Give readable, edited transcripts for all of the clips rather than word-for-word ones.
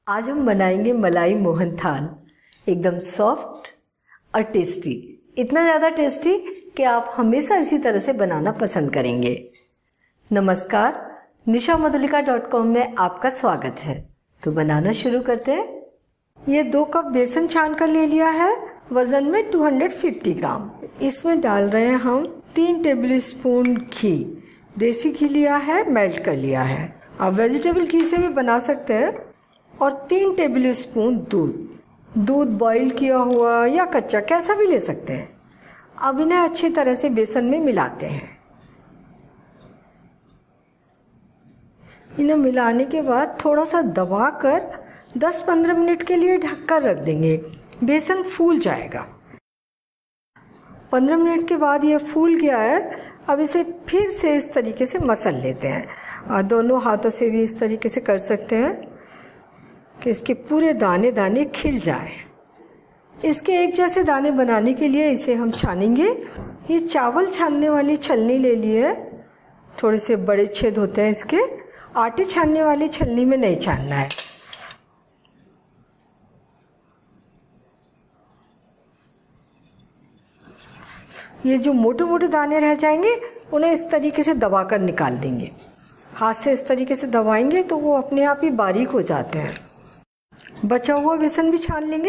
आज हम बनाएंगे मलाई मोहनथाल। एकदम सॉफ्ट और टेस्टी, इतना ज़्यादा टेस्टी कि आप हमेशा इसी तरह से बनाना पसंद करेंगे। नमस्कार, nishammadulika.com में आपका स्वागत है। तो बनाना शुरू करते हैं। ये 2 कप बेसन छान कर ले लिया है, वजन में 250 ग्राम। इसमें डाल रहे हैं हम 3 टेबल स्पून घी। देसी घी लिया है, मेल्ट कर लिया है। आप वेजिटेबल घी से भी बना सकते हैं। और 3 टेबल स्पून दूध बॉईल किया हुआ या कच्चा कैसा भी ले सकते हैं। अब इन्हें अच्छी तरह से बेसन में मिलाते हैं। इन्हें मिलाने के बाद थोड़ा सा दबाकर 10-15 मिनट के लिए ढककर रख देंगे। बेसन फूल जाएगा। 15 मिनट के बाद ये फूल गया है। अब इसे फिर से इस तरीके से मसल लेते हैं। और दोनों हाथों से भी इस तरीके से कर सकते हैं कि इसके पूरे दाने दाने खिल जाए। इसके एक जैसे दाने बनाने के लिए इसे हम छानेंगे। ये चावल छानने वाली छलनी ले ली है। थोड़े से बड़े छेद होते हैं इसके। आटे छानने वाली छलनी में नहीं छानना है। ये जो मोटे मोटे दाने रह जाएंगे उन्हें इस तरीके से दबाकर निकाल देंगे। हाथ से इस तरीके से दबाएंगे तो वो अपने आप ही बारीक हो जाते हैं। बचा हुआ बेसन भी छान लेंगे।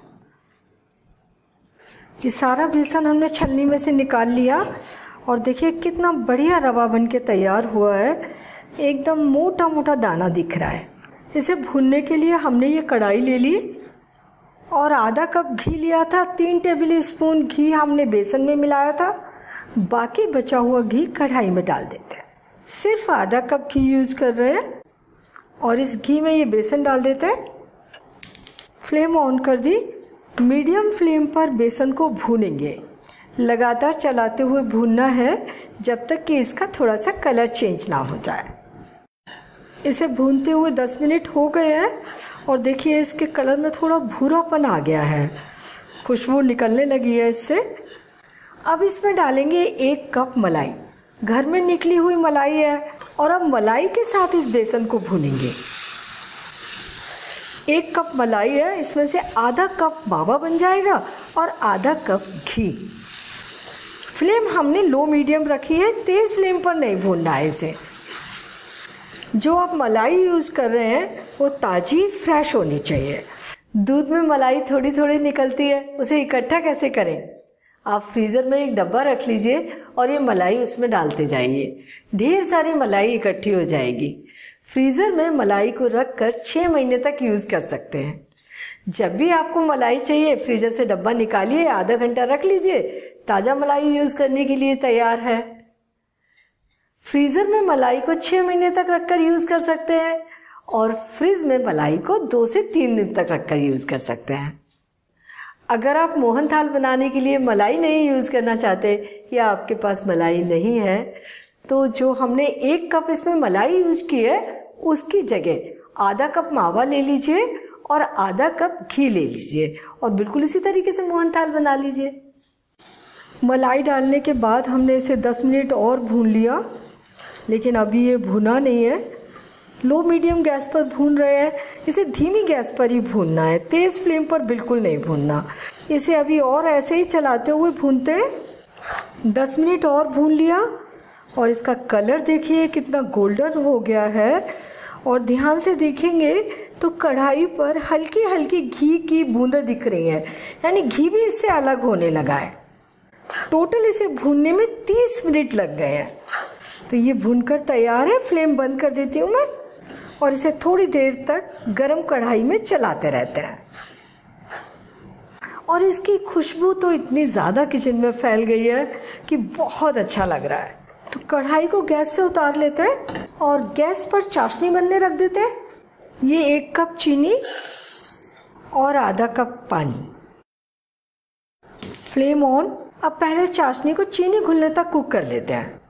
ये सारा बेसन हमने छलनी में से निकाल लिया और देखिए कितना बढ़िया रवा बन के तैयार हुआ है। एकदम मोटा मोटा दाना दिख रहा है। इसे भूनने के लिए हमने ये कढ़ाई ले ली और आधा कप घी लिया था। 3 टेबल स्पून घी हमने बेसन में मिलाया था। बाकी बचा हुआ घी कढ़ाई में डाल देते हैं। सिर्फ आधा कप घी यूज कर रहे हैं और इस घी में ये बेसन डाल देते हैं। फ्लेम ऑन कर दी। मीडियम फ्लेम पर बेसन को भूनेंगे। लगातार चलाते हुए भूनना है जब तक कि इसका थोड़ा सा कलर चेंज ना हो जाए। इसे भूनते हुए 10 मिनट हो गए हैं और देखिए इसके कलर में थोड़ा भूरापन आ गया है। खुशबू निकलने लगी है इससे। अब इसमें डालेंगे 1 कप मलाई। घर में निकली हुई मलाई है और अब मलाई के साथ इस बेसन को भूनेंगे। 1 कप मलाई है, इसमें से आधा कप मावा बन जाएगा और आधा कप घी। फ्लेम हमने लो मीडियम रखी है, तेज फ्लेम पर नहीं भूनना है इसे। जो आप मलाई यूज़ कर रहे हैं वो ताज़ी फ्रेश होनी चाहिए। दूध में मलाई थोड़ी थोड़ी निकलती है, उसे इकट्ठा कैसे करें? आप फ्रीज़र में एक डब्बा रख लीजिए और ये मलाई उसमें डालते जाइए। ढेर सारी मलाई इकट्ठी हो जाएगी। फ्रीज़र में मलाई को रखकर 6 महीने तक यूज़ कर सकते हैं। जब भी आपको मलाई चाहिए फ्रीज़र से डब्बा निकालिए, आधा घंटा रख लीजिए, ताज़ा मलाई यूज़ करने के लिए तैयार है। फ्रीज़र में मलाई को 6 महीने तक रखकर यूज़ कर सकते हैं और फ्रिज में मलाई को 2 से 3 दिन तक रखकर यूज़ कर सकते हैं। अगर आप मोहनथाल बनाने के लिए मलाई नहीं यूज़ करना चाहते या आपके पास मलाई नहीं है तो जो हमने 1 कप इसमें मलाई यूज़ की है उसकी जगह आधा कप मावा ले लीजिए और आधा कप घी ले लीजिए और बिल्कुल इसी तरीके से मोहनथाल बना लीजिए। मलाई डालने के बाद हमने इसे 10 मिनट और भून लिया, लेकिन अभी ये भुना नहीं है। लो मीडियम गैस पर भून रहे हैं। इसे धीमी गैस पर ही भूनना है, तेज़ फ्लेम पर बिल्कुल नहीं भूनना। इसे अभी और ऐसे ही चलाते हुए भूनते हैं। 10 मिनट और भून लिया और इसका कलर देखिए कितना गोल्डन हो गया है। और ध्यान से देखेंगे तो कढ़ाई पर हल्की हल्की घी की बूंदें दिख रही हैं, यानी घी भी इससे अलग होने लगा है। टोटल इसे भूनने में 30 मिनट लग गए हैं। तो ये भूनकर तैयार है। फ्लेम बंद कर देती हूँ मैं और इसे थोड़ी देर तक गरम कढ़ाई में चलाते रहते हैं। और इसकी खुशबू तो इतनी ज़्यादा किचन में फैल गई है कि बहुत अच्छा लग रहा है। तो कढ़ाई को गैस से उतार लेते हैं और गैस पर चाशनी बनने रख देते हैं। ये 1 कप चीनी और आधा कप पानी। Flame on. अब पहले चाशनी को चीनी घुलने तक कुक कर लेते हैं।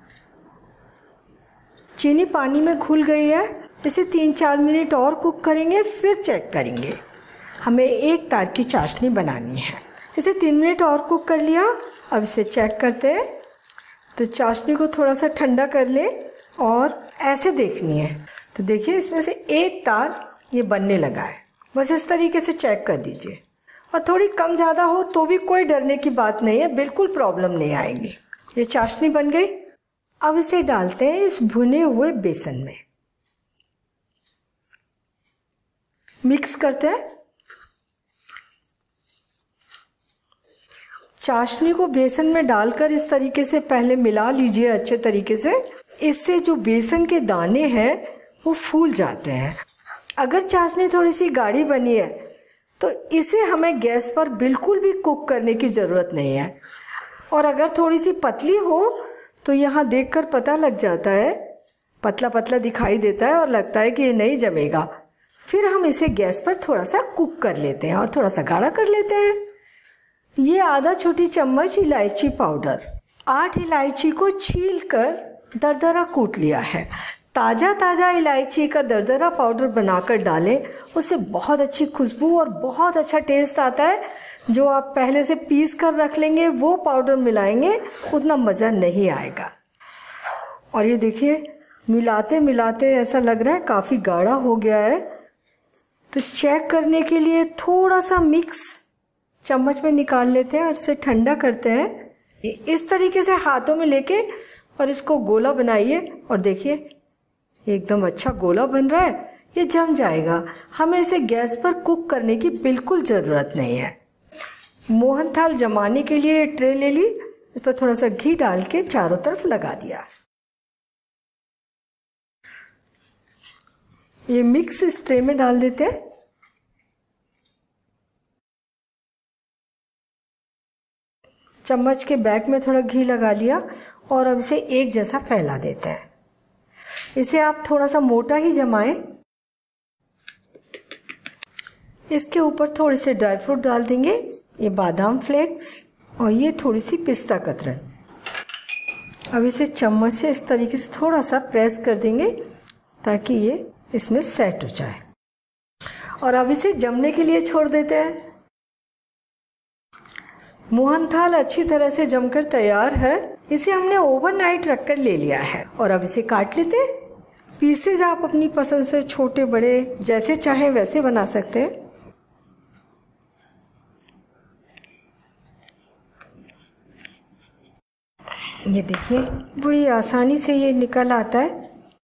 चीनी पानी में घुल गई है। इसे 3-4 मिनट और कुक करेंगे, फिर चेक करेंगे। हमें 1 तार की चाशनी बनानी है। इसे 3 मिनट और कुक कर लिया। अब इसे चेक करते हैं। तो चाशनी को थोड़ा सा ठंडा कर ले और ऐसे देखनी है। तो देखिए इसमें से 1 तार ये बनने लगा है। बस इस तरीके से चेक कर लीजिए। और थोड़ी कम ज़्यादा हो तो भी कोई डरने की बात नहीं है, बिल्कुल प्रॉब्लम नहीं आएगी। ये चाशनी बन गई। अब इसे डालते हैं इस भुने हुए बेसन में, मिक्स करते हैं। चाशनी को बेसन में डालकर इस तरीके से पहले मिला लीजिए अच्छे तरीके से। इससे जो बेसन के दाने हैं वो फूल जाते हैं। अगर चाशनी थोड़ी सी गाढ़ी बनी है तो इसे हमें गैस पर बिल्कुल भी कुक करने की ज़रूरत नहीं है। और अगर थोड़ी सी पतली हो तो यहाँ देखकर पता लग जाता है, पतला पतला दिखाई देता है और लगता है कि ये नहीं जमेगा। फिर हम इसे गैस पर थोड़ा सा कुक कर लेते हैं और थोड़ा सा गाढ़ा कर लेते हैं। ये आधा छोटी चम्मच इलायची पाउडर, 8 इलायची को छीलकर दरदरा कूट लिया है। ताज़ा इलायची का दरदरा पाउडर बनाकर डालें, उससे बहुत अच्छी खुशबू और बहुत अच्छा टेस्ट आता है। जो आप पहले से पीस कर रख लेंगे वो पाउडर मिलाएंगे उतना मज़ा नहीं आएगा। और ये देखिए मिलाते मिलाते ऐसा लग रहा है काफ़ी गाढ़ा हो गया है। तो चेक करने के लिए थोड़ा सा मिक्स चम्मच में निकाल लेते हैं और इसे ठंडा करते हैं। इस तरीके से हाथों में लेके और इसको गोला बनाइए और देखिए एकदम अच्छा गोला बन रहा है। ये जम जाएगा। हमें इसे गैस पर कुक करने की बिल्कुल ज़रूरत नहीं है। मोहनथाल जमाने के लिए ट्रे ले ली, इस पर थोड़ा सा घी डाल के चारों तरफ लगा दिया। ये मिक्स इस ट्रे में डाल देते हैं। चम्मच के बैक में थोड़ा घी लगा लिया और अब इसे एक जैसा फैला देते हैं। इसे आप थोड़ा सा मोटा ही जमाएं। इसके ऊपर थोड़े से ड्राई फ्रूट डाल देंगे, ये बादाम फ्लेक्स और ये थोड़ी सी पिस्ता कतरन। अब इसे चम्मच से इस तरीके से थोड़ा सा प्रेस कर देंगे ताकि ये इसमें सेट हो जाए। और अब इसे जमने के लिए छोड़ देते हैं। मोहनथाल अच्छी तरह से जमकर तैयार है। इसे हमने ओवरनाइट रखकर ले लिया है और अब इसे काट लेते हैं। पीसेज आप अपनी पसंद से छोटे बड़े जैसे चाहें वैसे बना सकते हैं। ये देखिए बड़ी आसानी से ये निकल आता है।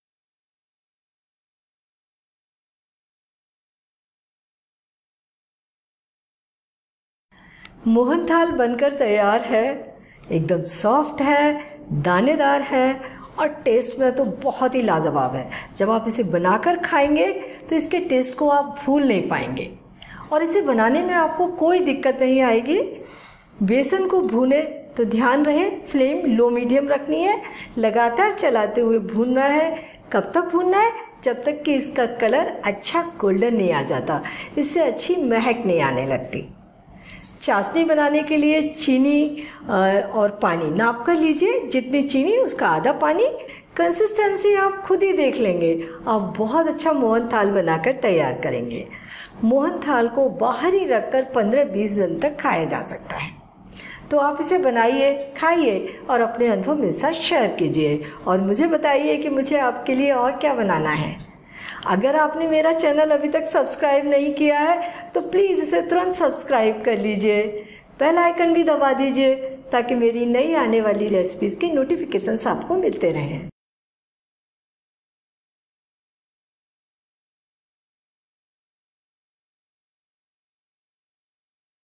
मोहनथाल बनकर तैयार है। एकदम सॉफ्ट है, दानेदार है और टेस्ट में तो बहुत ही लाजवाब है। जब आप इसे बनाकर खाएंगे तो इसके टेस्ट को आप भूल नहीं पाएंगे और इसे बनाने में आपको कोई दिक्कत नहीं आएगी। बेसन को भूने तो ध्यान रहे फ्लेम लो मीडियम रखनी है। लगातार चलाते हुए भूनना है। कब तक भूनना है? जब तक कि इसका कलर अच्छा गोल्डन नहीं आ जाता, इससे अच्छी महक नहीं आने लगती। चाशनी बनाने के लिए चीनी और पानी नाप कर लीजिए। जितनी चीनी उसका आधा पानी। कंसिस्टेंसी आप खुद ही देख लेंगे। आप बहुत अच्छा मोहनथाल बनाकर तैयार करेंगे। मोहनथाल को बाहर ही रखकर 15-20 दिन तक खाया जा सकता है। तो आप इसे बनाइए, खाइए और अपने अनुभव मेरे साथ शेयर कीजिए और मुझे बताइए कि मुझे आपके लिए और क्या बनाना है। अगर आपने मेरा चैनल अभी तक सब्सक्राइब नहीं किया है तो प्लीज़ इसे तुरंत सब्सक्राइब कर लीजिए। बेल आइकन भी दबा दीजिए ताकि मेरी नई आने वाली रेसिपीज़ के नोटिफिकेशंस आपको मिलते रहें।